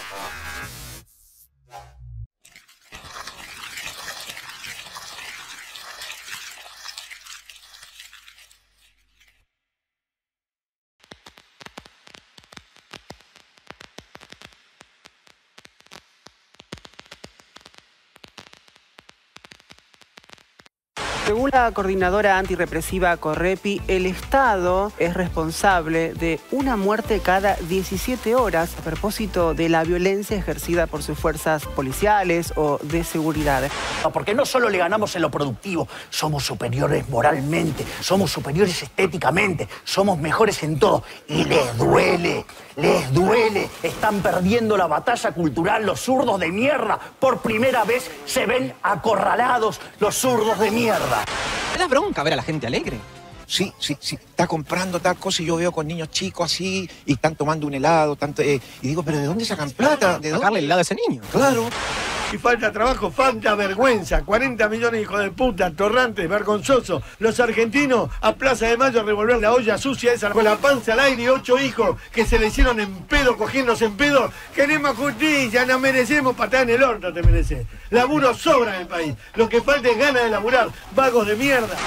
Según la coordinadora antirrepresiva Correpi, el Estado es responsable de una muerte cada 17 horas a propósito de la violencia ejercida por sus fuerzas policiales o de seguridad. Porque no solo le ganamos en lo productivo, somos superiores moralmente, somos superiores estéticamente, somos mejores en todo. Y les duele, les duele. Están perdiendo la batalla cultural los zurdos de mierda. Por primera vez se ven acorralados los zurdos de mierda. ¿Te da bronca ver a la gente alegre? Sí. Está comprando tal cosa y yo veo con niños chicos así y están tomando un helado, y digo, ¿pero de dónde sacan plata? ¿De Sacarle el helado a ese niño. Claro. Y falta trabajo, falta vergüenza. 40 millones de hijos de puta, torrantes, vergonzosos. Los argentinos a Plaza de Mayo a revolver la olla sucia esa con la panza al aire y 8 hijos que se le hicieron en pedo, cogiéndose en pedo. Queremos justicia, nos merecemos patada en el orto, te mereces. Laburo sobra en el país. Lo que falta es ganas de laburar, vagos de mierda.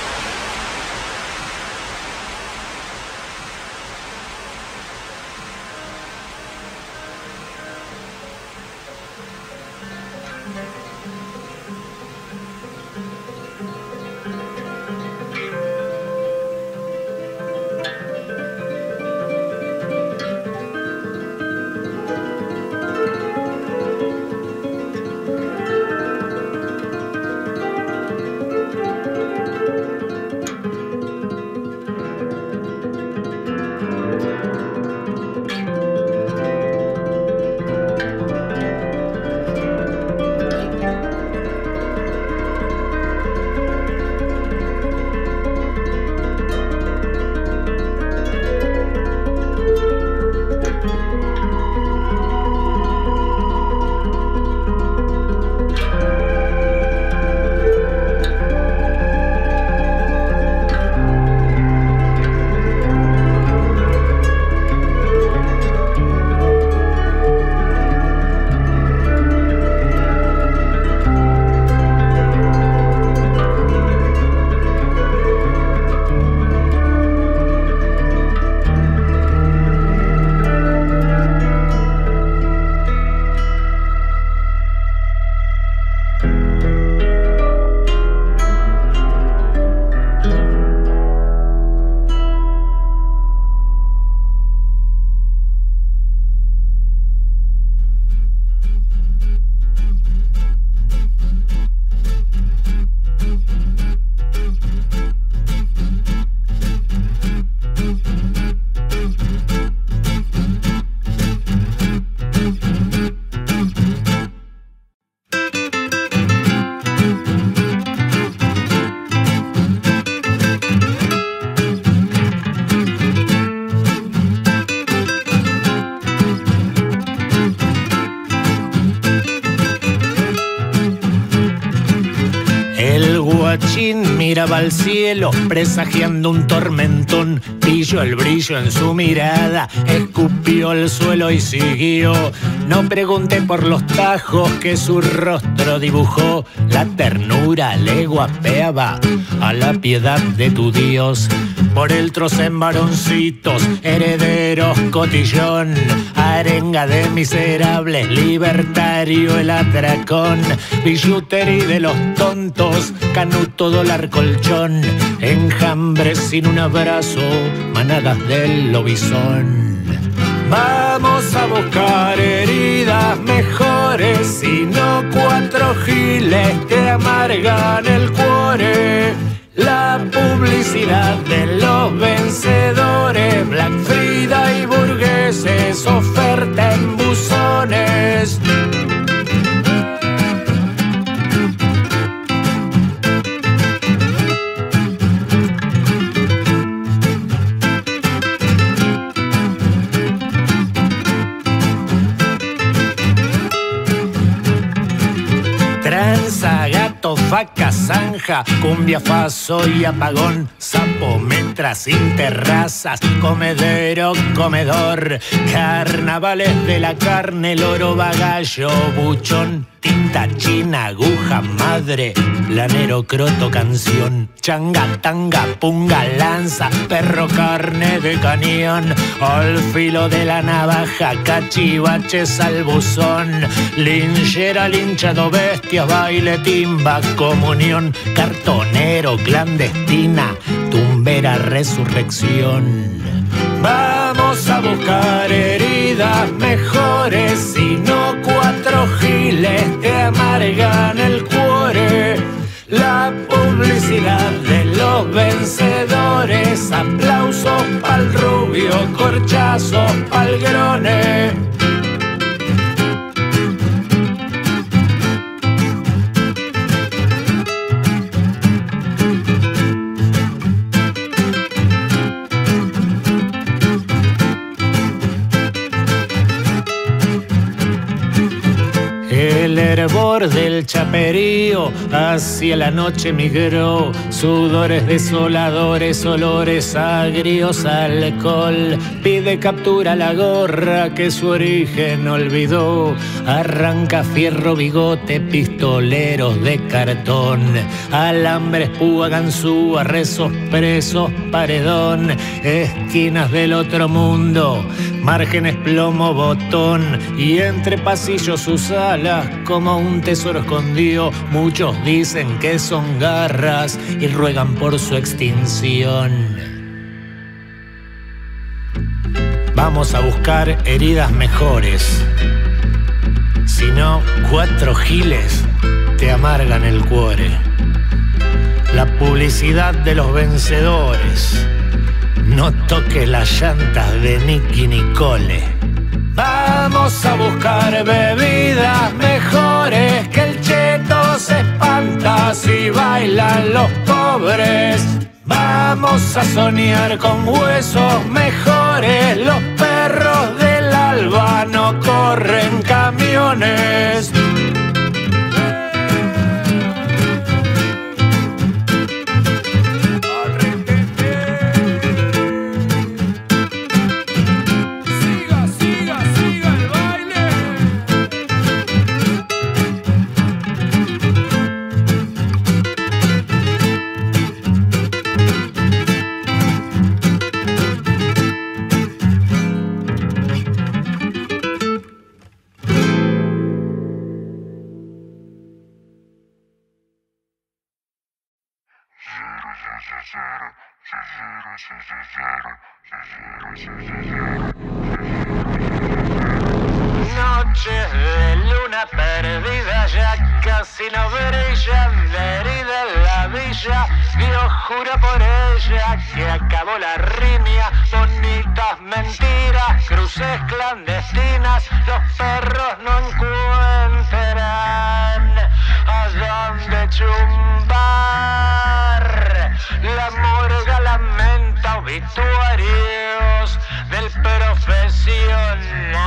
guachín miraba al cielo, presagiando un tormentón. Pilló el brillo en su mirada, escupió el suelo y siguió. No pregunté por los tajos que su rostro dibujó. La ternura le guapeaba a la piedad de tu Dios. Por el trocen varoncitos, herederos, cotillón, arenga de miserables, libertario el atracón, billutería de los tontos, canuto, dólar, colchón, enjambres sin un abrazo, manadas del lobizón. Vamos a buscar heridas mejores, y no cuatro giles que amargan el cuore. La publicidad de los vencedores, Black Frida y burgueses, oferta en buzones. Tranza, gato vaca zanja, cumbia, faso y apagón, sapo, metra, sin terrazas, comedero, comedor, carnavales de la carne, loro, bagallo, buchón, tinta china, aguja, madre, planero, croto, canción, changa, tanga, punga, lanza, perro, carne de cañón, al filo de la navaja, cachivache, salbuzón, linchera, linchado, bestias, baile, timba, comunión, cartonero, clandestina, tumbera, resurrección. Vamos a buscar heridas mejores, si no 4 giles te amargan el cuore. La publicidad de los vencedores, aplausos pa'l rubio, corchazos pa'l grone. El hervor del chaperío hacia la noche migró, sudores desoladores, olores agrios, alcohol. Pide captura la gorra que su origen olvidó. Arranca fierro, bigote, pistoleros de cartón. Alambres, púa, ganzúa, rezos, presos, paredón. Esquinas del otro mundo, márgenes, plomo, botón. Y entre pasillos sus alas como un tesoro escondido. Muchos dicen que son garras y ruegan por su extinción. Vamos a buscar heridas mejores, si no 4 giles te amargan el cuore. La publicidad de los vencedores, no toques las llantas de Nicky Nicole. Vamos a buscar bebidas mejores, que el cheto se espanta si bailan los pobres. Vamos a soñar con huesos mejores, los perros del alba no corren camiones. Noches de luna perdida, ya casi no brilla, herida en la villa, Dios jura por ella que acabó la riña, bonitas mentiras, cruces clandestinas, los perros no encuentran a dónde chumbar, la morga lamenta obituarios del profesional.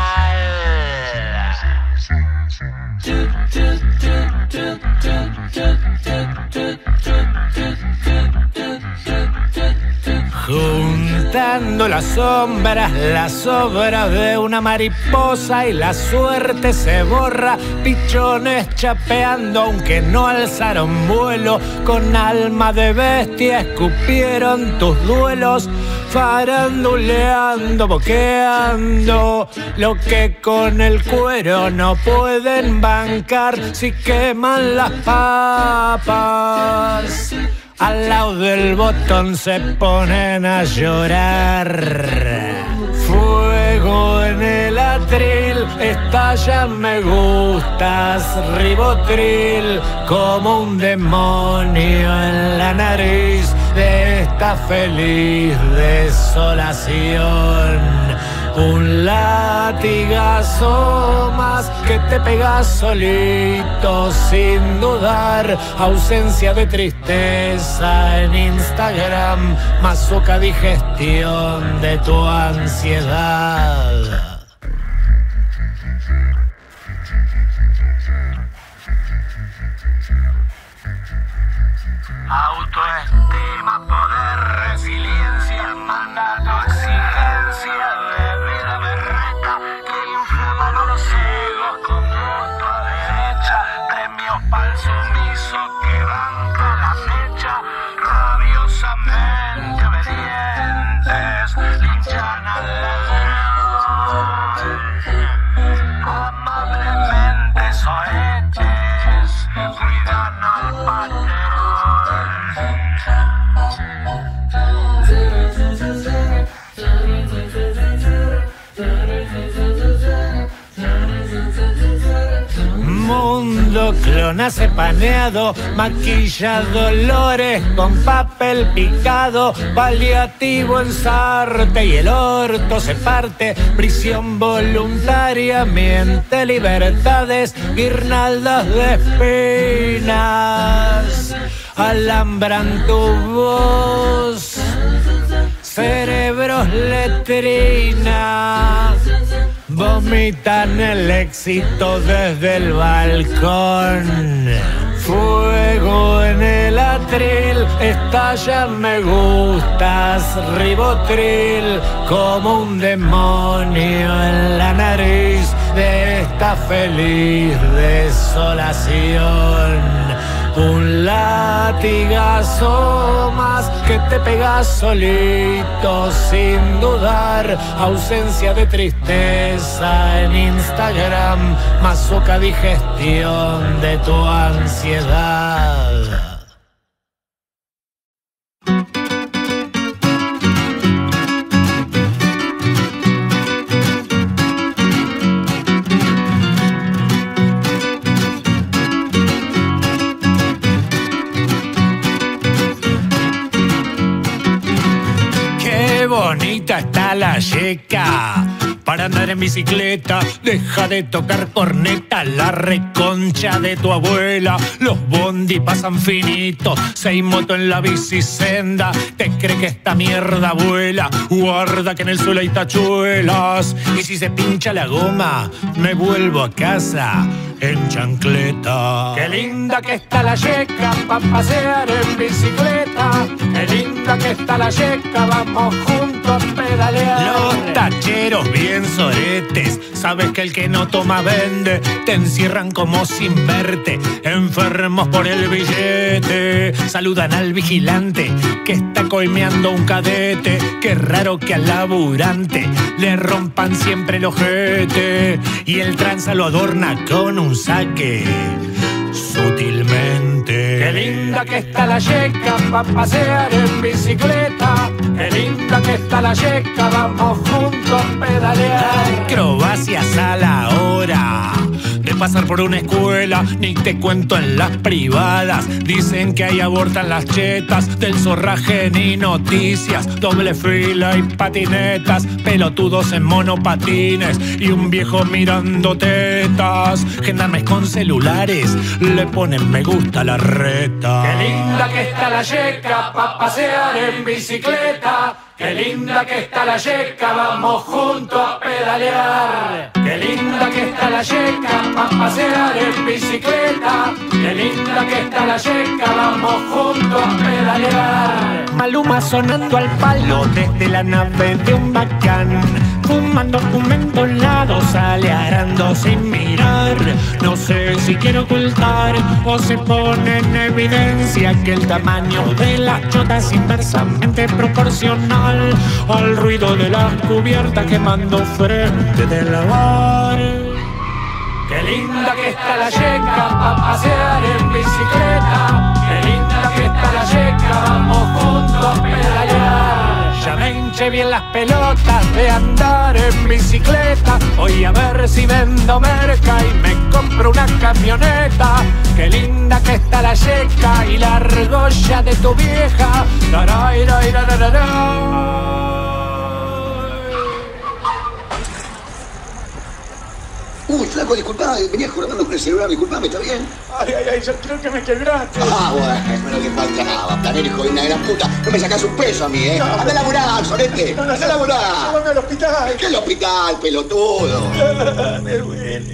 Juntando las sombras, las obras de una mariposa y la suerte se borra. Pichones chapeando aunque no alzaron vuelo, con alma de bestia escupieron tus duelos. Faranduleando, boqueando, lo que con el cuero no pueden bancar si queman las papas. Al lado del botón se ponen a llorar. Fuego en el atril, estallan me gustas, ribotril, como un demonio en la nariz de esta feliz desolación. Un latigazo más que te pegas solito sin dudar. Ausencia de tristeza en Instagram, mazuca digestión de tu ansiedad. autoestima, poder, resiliencia, mandato, exigencia de vida berreta que inflaman a los egos con gusto a derecha, premios pa'l sumiso que banca la fecha, rabiosamente obedientes, linchan al ladrón, amablemente soetes, cuidan al patrón. Mundo clonace paneado, maquilla dolores con papel picado, paliativo en sarte y el orto se parte, prisión voluntaria, miente, libertades, guirnaldas de espinas, alambran tu voz, cerebros letrina. Vomitan el éxito desde el balcón. Fuego en el atril, estallan me gustas, ribotril, como un demonio en la nariz de esta feliz desolación. Un latigazo más que te pegas solito sin dudar. Ausencia de tristeza en Instagram, más poca digestión de tu ansiedad. Bonita está la yeca para andar en bicicleta. Deja de tocar corneta, la reconcha de tu abuela. Los bondi pasan finitos, 6 motos en la bicisenda. Te cree que esta mierda vuela, guarda que en el suelo hay tachuelas. Y si se pincha la goma, me vuelvo a casa en chancleta. Qué linda que está la yeca pa' pasear en bicicleta. Qué linda que está la yeca, vamos juntos a pedalear. Los tacheros bien soretes, sabes que el que no toma vende. Te encierran como sin verte, enfermos por el billete. Saludan al vigilante que está coimeando un cadete. Qué raro que al laburante le rompan siempre el ojete. Y el tranza lo adorna con un saque sutilmente. Qué linda que está la yeca pa' pasear en bicicleta. Qué linda que está la yeca, vamos juntos a pedalear. Acrobacias a la hora de pasar por una escuela, ni te cuento en las privadas. Dicen que ahí abortan las chetas, del zorraje ni noticias. Doble fila y patinetas, pelotudos en monopatines y un viejo mirando tetas. Gendarmes con celulares le ponen me gusta a la reta. Qué linda que está la yeca pa' pasear en bicicleta. Qué linda que está la yeca, vamos juntos a pedalear. Qué linda que está la yeca pa' pasear en bicicleta. Qué linda que está la yeca, vamos juntos a pedalear. Maluma sonando al palo desde la nave de un bacán, fumando un mentolado, sale arando sin mirar. No sé si quiere ocultar o se pone en evidencia que el tamaño de la chota es inversamente proporcional al ruido de las cubiertas quemando frente del bar. Qué linda que está la yeca pa' pasear en bicicleta. Qué linda que está la yeca, vamos juntos a pedalear. Ya me hinché bien las pelotas de andar en bicicleta. Voy a ver si vendo merca y me compro una camioneta. Qué linda que está la yeca y la argolla de tu vieja. Uy, flaco, disculpame, venías jugando con el celular, disculpame, ¿está bien? Ay, yo creo que me quebraste. Ah, bueno, que faltaba, planero, hijo de una gran puta. No me sacás un peso a mí, ¿eh? ¡Anda a laburar, solete! ¡Anda a laburar! ¡Llévame al hospital! ¿Qué el hospital, pelotudo? Me duele.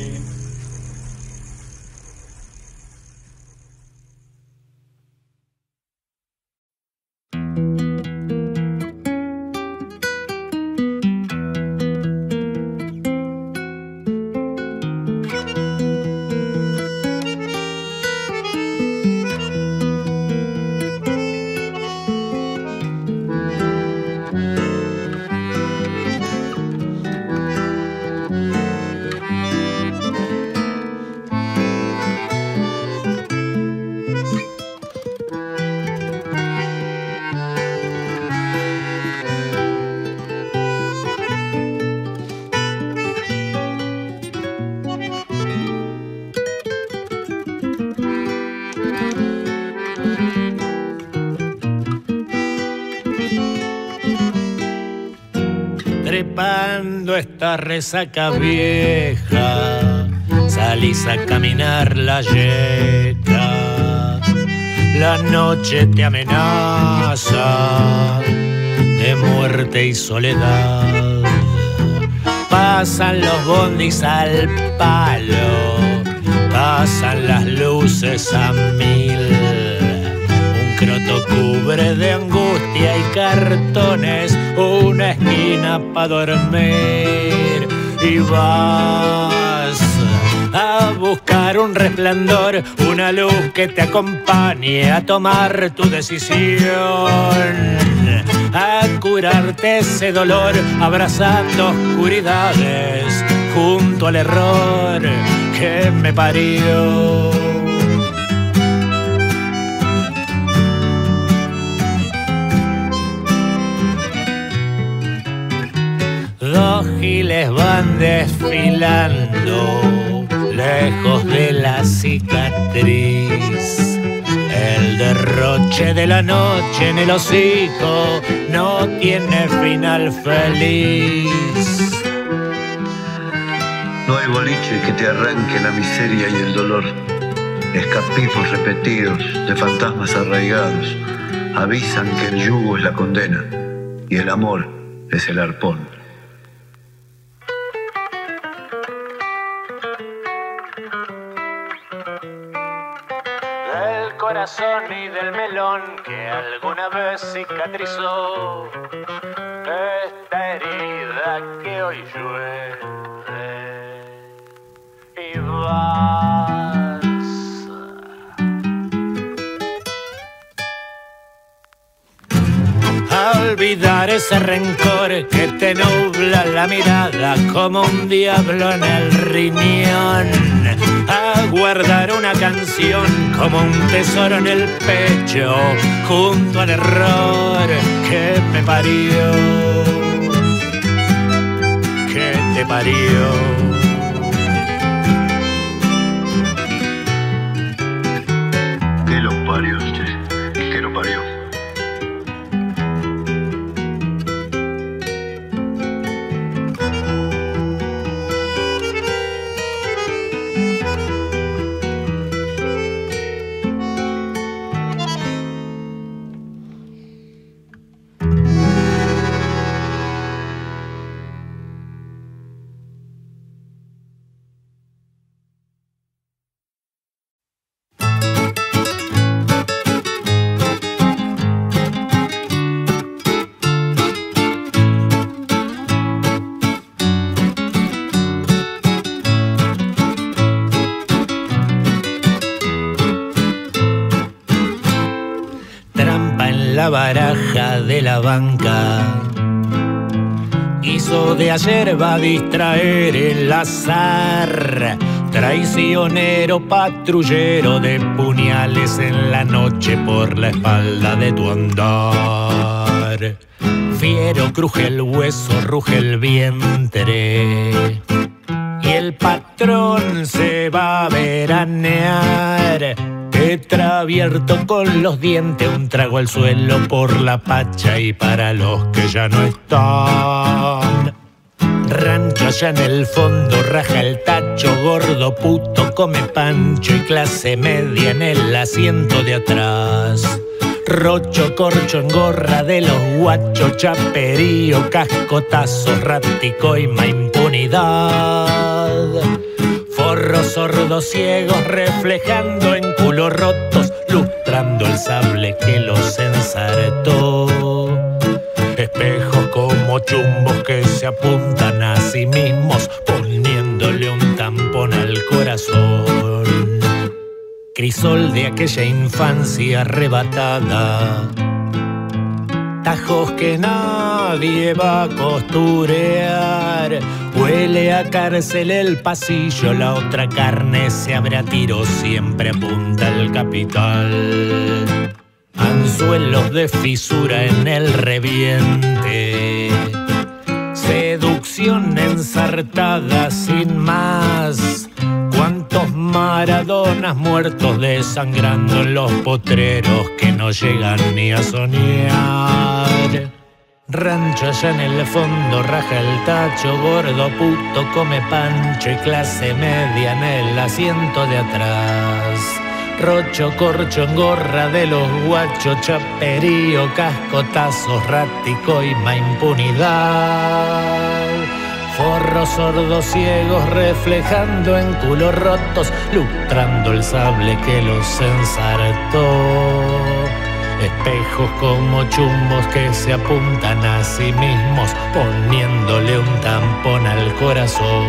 cuando esta resaca vieja salís a caminar la yeca. La noche te amenaza de muerte y soledad. Pasan los bondis al palo, pasan las luces a mil. Un croto cubre de angustia y cartones una esquina pa' dormir. Y vas a buscar un resplandor, una luz que te acompañe a tomar tu decisión, a curarte ese dolor abrazando oscuridades junto al error que me parió. Dos giles van desfilando lejos de la cicatriz. El derroche de la noche en el hocico no tiene final feliz. No hay boliche que te arranque la miseria y el dolor. Escapismos repetidos de fantasmas arraigados avisan que el yugo es la condena y el amor es el arpón. Del corazón y del melón que alguna vez cicatrizó esta herida que hoy llueve. Y vas a olvidar ese rencor que te nubla la mirada como un diablo en el riñón, a guardar una canción como un tesoro en el pecho junto al error que me parió, que te parió. Que lo parió, que lo parió. La baraja de la banca hizo de ayer va a distraer el azar. Traicionero patrullero de puñales en la noche por la espalda de tu andar. Fiero cruje el hueso, ruge el vientre y el patrón se va a veranear. Tetra abierto con los dientes, un trago al suelo por la pacha y para los que ya no están. Rancho allá en el fondo, raja el tacho, gordo puto come pancho y clase media en el asiento de atrás. Rocho, corcho en gorra de los guachos, chaperío, cascotazo, raticoima, impunidad. Forros sordos ciegos reflejando en culos rotos, lustrando el sable que los ensartó. Espejos como chumbos que se apuntan a sí mismos, poniéndole un tampón al corazón. Crisol de aquella infancia arrebatada, tajos que nadie va a costurear. Huele a cárcel el pasillo, la otra carne se abre a tiros, siempre apunta al capital. Anzuelos de fisura en el reviente, seducción ensartada sin más. Cuántos Maradonas muertos desangrando en los potreros que no llegan ni a soñar. Rancho allá en el fondo, raja el tacho, gordo puto come pancho y clase media en el asiento de atrás. Rocho, corcho, engorra de los guachos, chaperío, cascotazos, rático y ma impunidad. Forros sordos ciegos reflejando en culos rotos, lustrando el sable que los ensartó. Espejos como chumbos que se apuntan a sí mismos, poniéndole un tampón al corazón.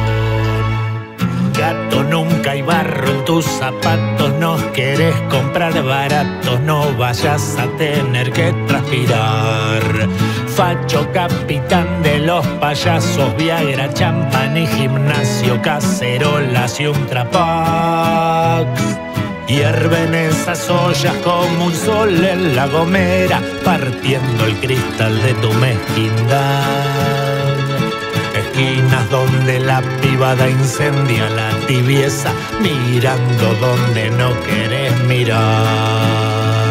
Gato, nunca hay barro en tus zapatos, no querés comprar baratos, no vayas a tener que transpirar. Facho, capitán de los payasos, Viagra, champán y gimnasio, cacerolas y un trapax. Hierven esas ollas como un sol en la gomera, partiendo el cristal de tu mezquindad. Esquinas donde la pibada incendia la tibieza, mirando donde no querés mirar.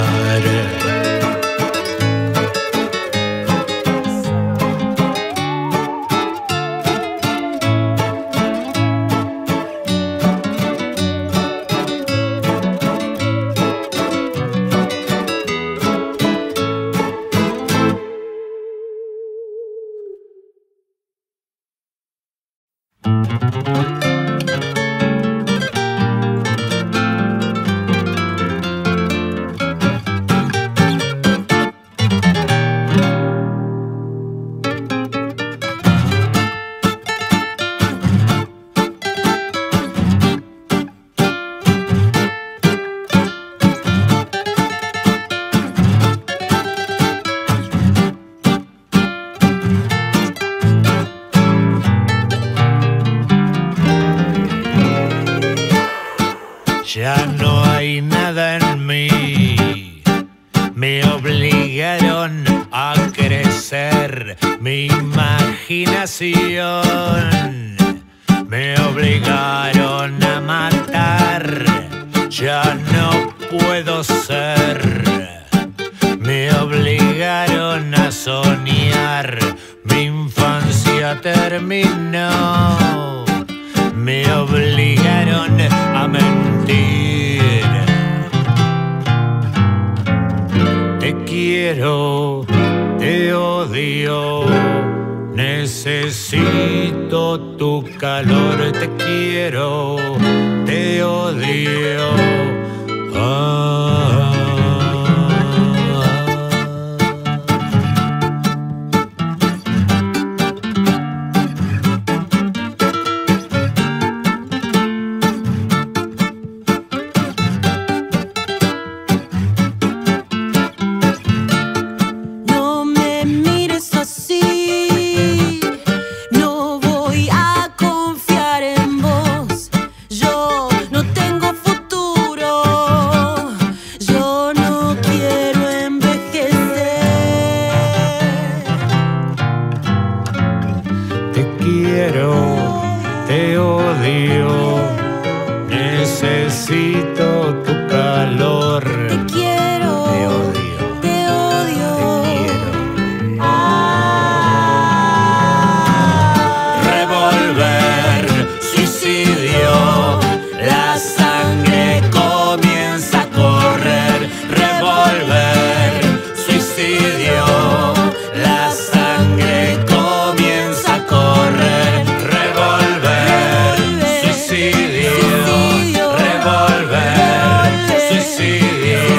Ya no hay nada en mí, me obligaron a crecer mi imaginación, me obligaron a matar, ya no puedo ser, me obligaron a soñar, mi infancia terminó, me obligaron a mentir. Te quiero, te odio, necesito tu calor. Te quiero, te odio. Te odio, necesito tu calor. Te quiero, te odio, te odio, te quiero. Revólver, suicidio, la sangre comienza a correr. Revólver, suicidio, la sangre comienza a correr. Suicidio, revólver, suicidio.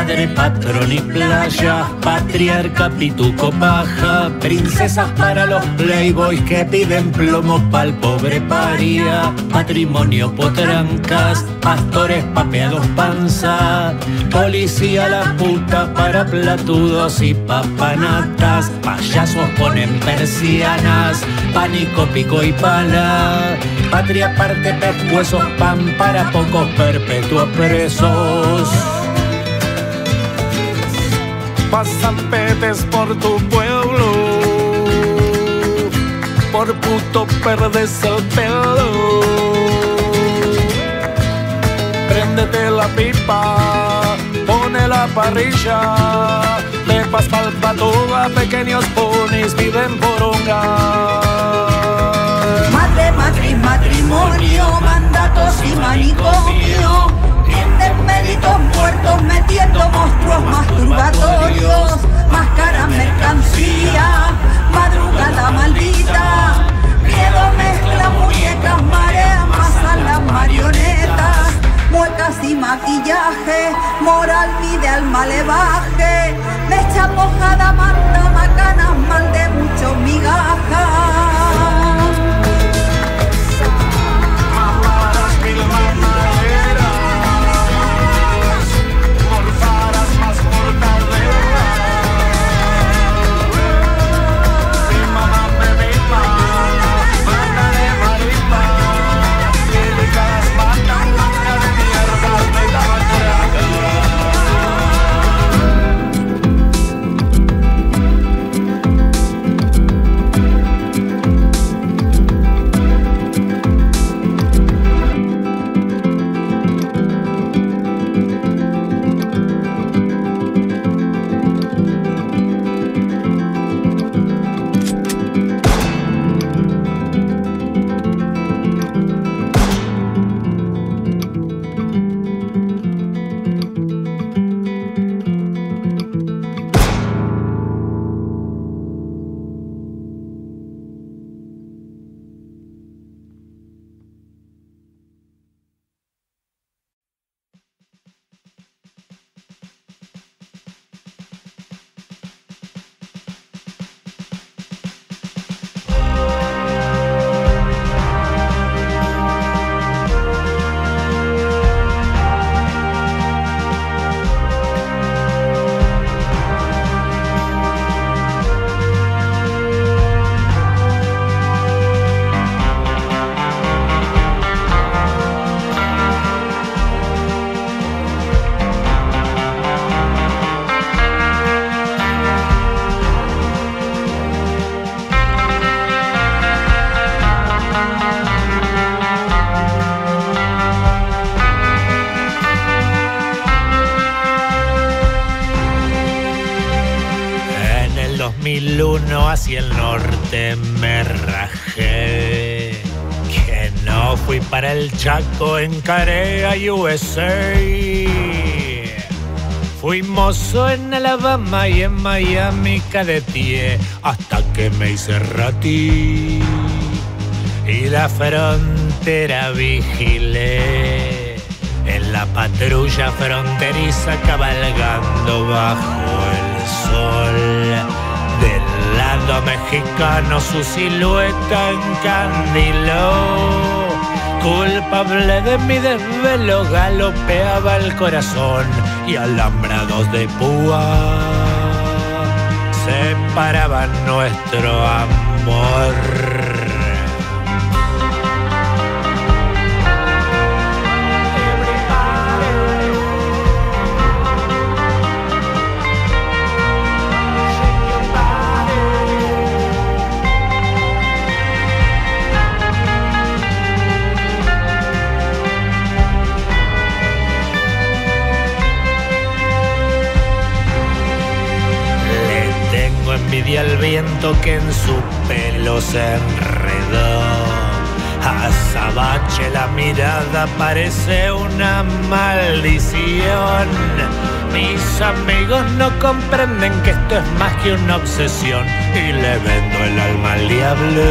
Padre, patrón y playa, patriarca, pituco, paja, princesas para los playboys que piden plomo pa'l pobre paria, patrimonio, potrancas, pastores, papeados, panza, policía la puta para platudos y papanatas, payasos ponen persianas, pánico, pico y pala, patria, parte, pescuezos, pan para pocos perpetuos presos. Pasan petes por tu pueblo, por puto perdes el pelo. Préndete la pipa, pone la parrilla, pepas pa'l patoga, pequeños ponis viven por hogar. Madre, matriz, matrimonio, mandatos y manicomio, méritos muertos metiendo monstruos masturbatorios, máscara, mercancía, madrugada maldita, miedo mezcla muñecas, mareas, masan las marionetas, muecas y maquillaje, moral pide al malevaje, mecha mojada, manta, macanas, mal de muchos migajas. Hacia el norte me rajé, que no fui para el Chaco, encaré a USA. Fui mozo en Alabama y en Miami cadeteé, hasta que me hice ratí y la frontera vigilé, en la patrulla fronteriza cabalgando bajo el sol. Del lado mexicano su silueta encandiló, culpable de mi desvelo galopeaba el corazón y alambrados de púa separaban nuestro amor. Envidia al viento que en su pelo se enredó. Azabache la mirada parece una maldición. Mis amigos no comprenden que esto es más que una obsesión y le vendo el alma al diablo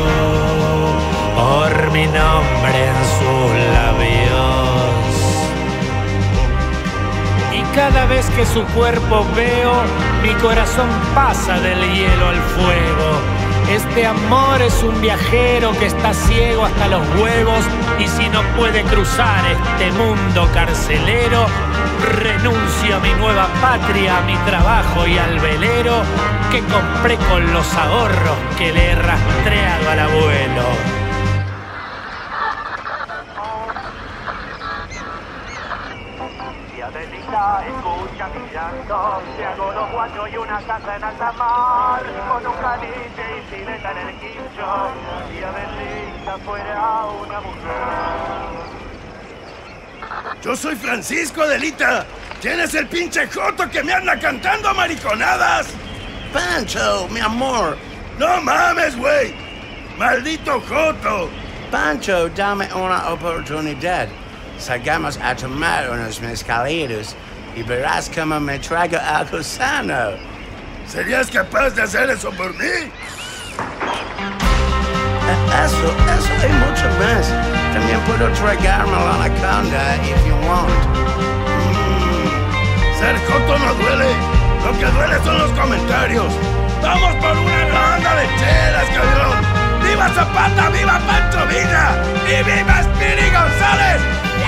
por mi nombre en sus labios. Y cada vez que su cuerpo veo, mi corazón pasa del hielo al fuego. Este amor es un viajero que está ciego hasta los huevos y si no puede cruzar este mundo carcelero, renuncio a mi nueva patria, a mi trabajo y al velero que compré con los ahorros que le he rastreado al abuelo. Escucha mi llanto, si hago los guachos y una casa en alta mar, con un caniche y sileta en el quincho, y Adelita fuera una mujer. Yo soy Francisco, Adelita. ¿Quién es el pinche joto que me anda cantando mariconadas? Pancho, mi amor. No mames, güey. Maldito joto. Pancho, dame una oportunidad. Salgamos a tomar unos mezcalitos y verás cómo me traigo algo sano. ¿Serías capaz de hacer eso por mí? Eso y mucho más. También puedo tragarme la anaconda if you want. Ser joto no duele. Lo que duele son los comentarios. ¡Vamos por una ronda de chelas, cabrón! ¡Viva Zapata, viva Pancho Villa! ¡Y viva Speedy González!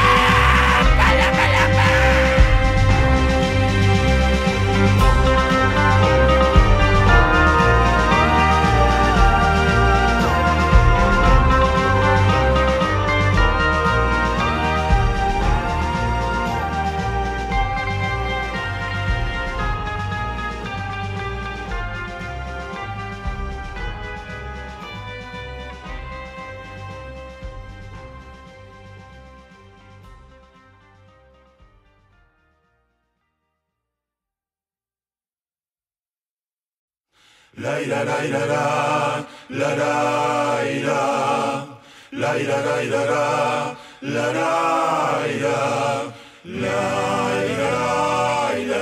La ira la ira la la la ira la ira la ira la la ira la ira la ira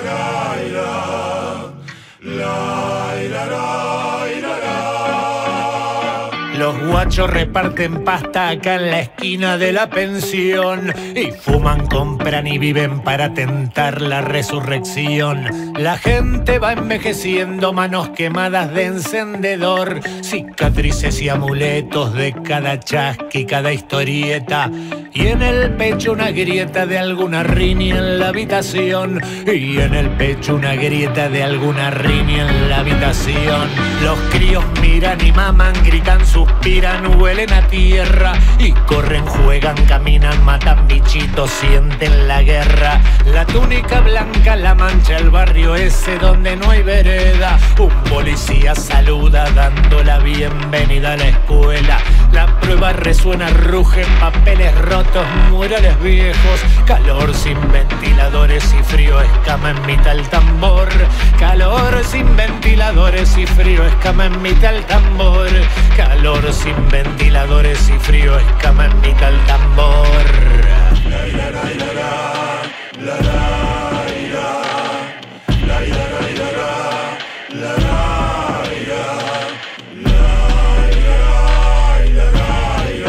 la ira la ira. Los guachos reparten pasta acá en la esquina de la pensión y fuman, compran y viven para tentar la resurrección. La gente va envejeciendo, manos quemadas de encendedor, cicatrices y amuletos de cada chasqui, cada historieta, y en el pecho una grieta de alguna riña en la habitación, y en el pecho una grieta de alguna riña en la habitación. Los críos miran y maman, gritan, suspiran, huelen a tierra y corren, juegan, caminan, matan bichitos, sienten la guerra. La túnica blanca la mancha el barrio ese donde no hay vereda. Un policía saluda dando la bienvenida a la escuela. La prueba resuena, ruge, papeles rotos, murales viejos. Calor sin ventiladores y frío, escama en mitad el tambor. Calor sin ventiladores y frío, escama en mitad el tambor. Calor sin ventiladores y frío, escama en mitad el tambor. La ira la ira la la la ira la ira la ira la la ira la ira la ira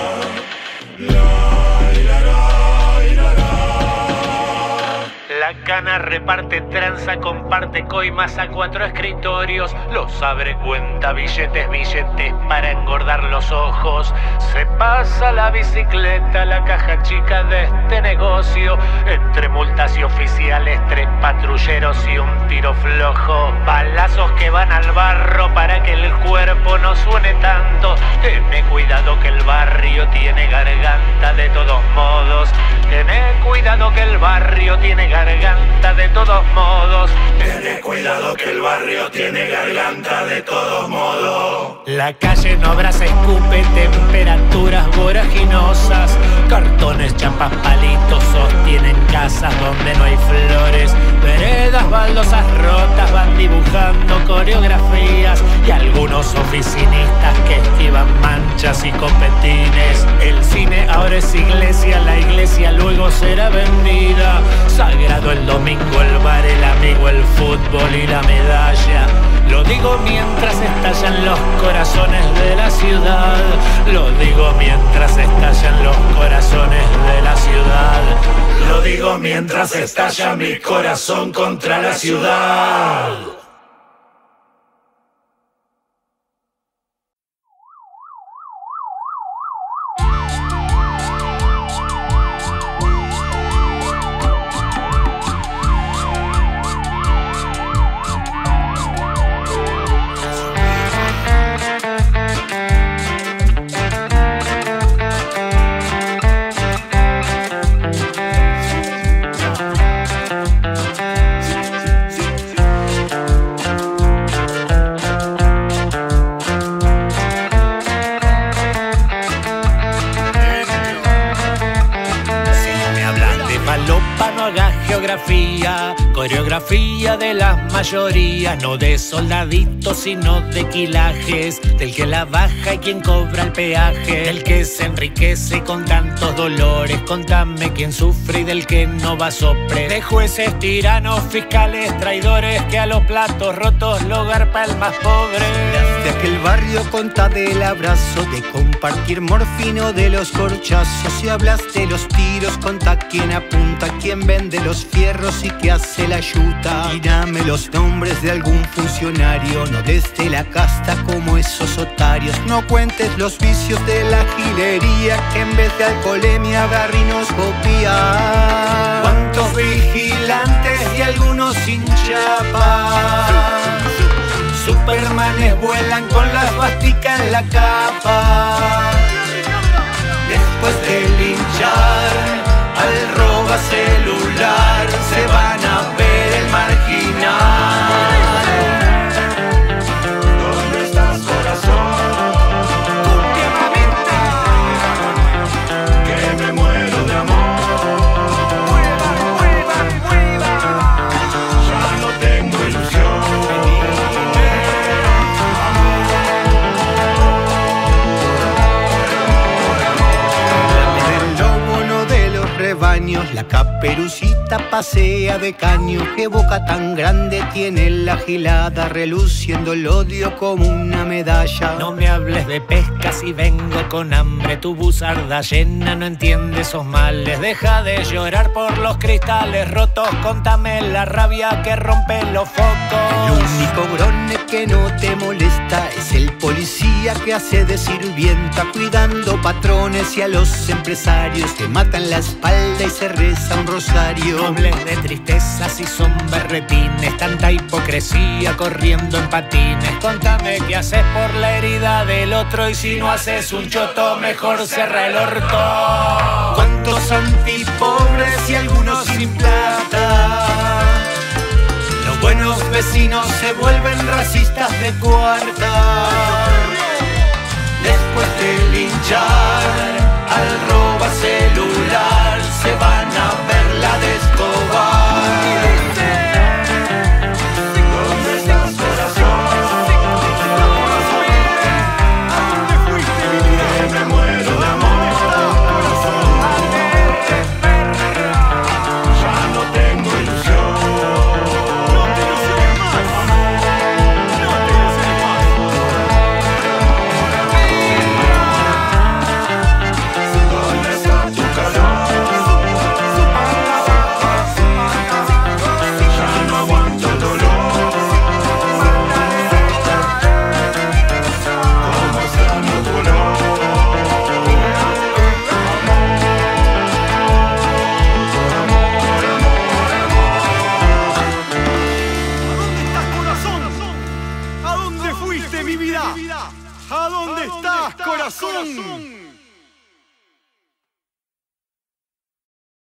la ira la. La cana reparte, tranza, comparte coimas a 4 escritorios. Los abre, cuenta billetes, billetes para engordar los ojos. Se pasa la bicicleta, la caja chica de este negocio. Entre multas y oficiales, 3 patrulleros y un tiro flojo. Balazos que van al barro para que el cuerpo no suene tanto. Tené cuidado que el barrio tiene garganta de todos modos. Tené cuidado que el barrio tiene garganta de todos modos. Tené cuidado que el barrio tiene garganta de todos modos. La calle no abraza, escupe, temperaturas voraginosas. Cartones, chapas, palitos sostienen casas donde no hay flores. Veredas, baldosas rotas van dibujando coreografías. Y algunos oficinistas que esquivan manchas y copetines. El cine ahora es iglesia, la iglesia luego será vendida. Sagrado el domingo, el bar, el amigo, el fútbol y la medalla. Lo digo mientras estallan los corazones de la ciudad. Lo digo mientras estallan los corazones de la ciudad. lo digo mientras estalla mi corazón contra la ciudad. Coreografía de las mayorías, no de soldaditos sino de quilajes, del que la baja y quien cobra el peaje, del que se enriquece con tantos dolores. Contame quién sufre y del que no va sopre, de jueces tiranos, fiscales, traidores, que a los platos rotos lo garpa el más pobre. De aquel barrio conta del abrazo, de compartir morfino, de los corchazos. Si hablas de los tiros, conta quién apunta, quién vende los fierros y qué hace la yuta. Tírame los nombres de algún funcionario, no desde la casta como esos otarios. No cuentes los vicios de la gilería, que en vez de alcoholemia da rinoscopía. ¿Cuántos vigilantes y algunos sin chapa? Supermanes vuelan con la svástica en la capa. Después de linchar al roba celular, se van a ver el marginal. ¿Dónde estás, corazón? Que me muero de amor. Ya no tengo ilusión. La caperucita pasea de caño, qué boca tan grande tiene la gilada, reluciendo el odio como una medalla. No me hables de pesca si vengo con hambre, tu buzarda llena no entiende esos males. Deja de llorar por los cristales rotos, contame la rabia que rompe los focos. El único grone que no te molesta es el policía que hace de sirvienta, cuidando patrones y a los empresarios que matan la espalda y se reza un rosario. No hables de tristeza si son berretines, tanta hipocresía corriendo en patines. Contame qué haces por la herida del otro, y si no haces un choto mejor cierra el orto. ¿Cuántos antipobres y algunos sin plata? Los buenos vecinos se vuelven racistas de cuarta. Después de linchar al roba celular, se van a ver la de Escobar. ¿Dónde estás, corazón? ¿A dónde fuiste, mi vida? Que me muero de amor. Ya no tengo ilusión. No te ilusiones más. No te ilusiones más. ¿Dónde está tu calor? Ya no aguanto el dolor. Cómo extraño tu olor. ¿A dónde estás, corazón? ¿A dónde fuiste, mi vida? ¿A dónde estás, corazón?